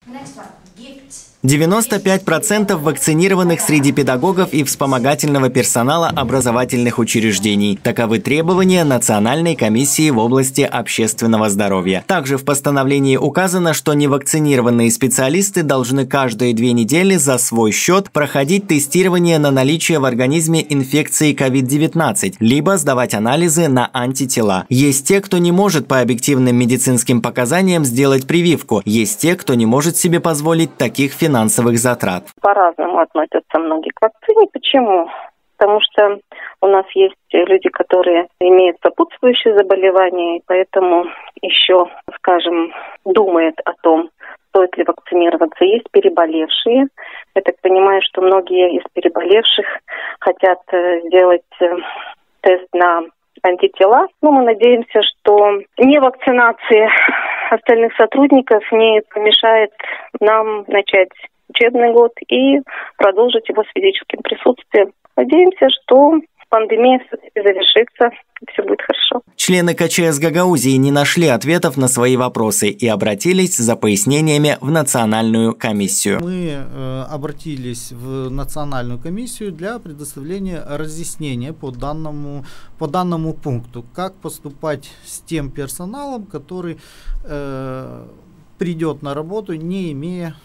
95% вакцинированных среди педагогов и вспомогательного персонала образовательных учреждений. Таковы требования Национальной комиссии в области общественного здоровья. Также в постановлении указано, что невакцинированные специалисты должны каждые 2 недели за свой счет проходить тестирование на наличие в организме инфекции COVID-19, либо сдавать анализы на антитела. Есть те, кто не может по объективным медицинским показаниям сделать прививку. Есть те, кто не может себе позволить таких финансовых затрат. По-разному относятся многие к вакцине. Почему? Потому что у нас есть люди, которые имеют сопутствующие заболевания, и поэтому еще, скажем, думают о том, стоит ли вакцинироваться. Есть переболевшие. Я так понимаю, что многие из переболевших хотят сделать тест на антитела. Но мы надеемся, что не вакцинация остальных сотрудников не помешает нам начать учебный год и продолжить его с физическим присутствием. Надеемся, что пандемия все-таки завершится, и все будет хорошо. Члены КЧС Гагаузии не нашли ответов на свои вопросы и обратились за пояснениями в Национальную комиссию. Мы обратились в Национальную комиссию для предоставления разъяснения по данному пункту, как поступать с тем персоналом, который придет на работу, не имея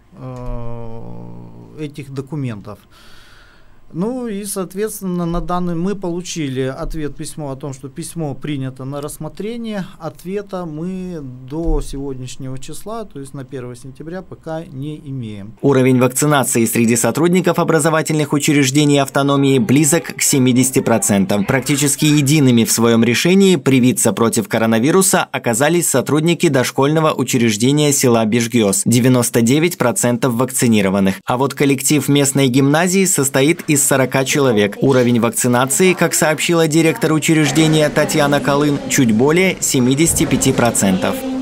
этих документов. Ну и, соответственно, на данный мы получили ответ-письмо о том, что письмо принято на рассмотрение. Ответа мы до сегодняшнего числа, то есть на 1 сентября, пока не имеем. Уровень вакцинации среди сотрудников образовательных учреждений автономии близок к 70%. Практически едиными в своем решении привиться против коронавируса оказались сотрудники дошкольного учреждения села Бежгёз – 99% вакцинированных. А вот коллектив местной гимназии состоит из 40 человек. Уровень вакцинации, как сообщила директор учреждения Татьяна Колын, чуть более 75%.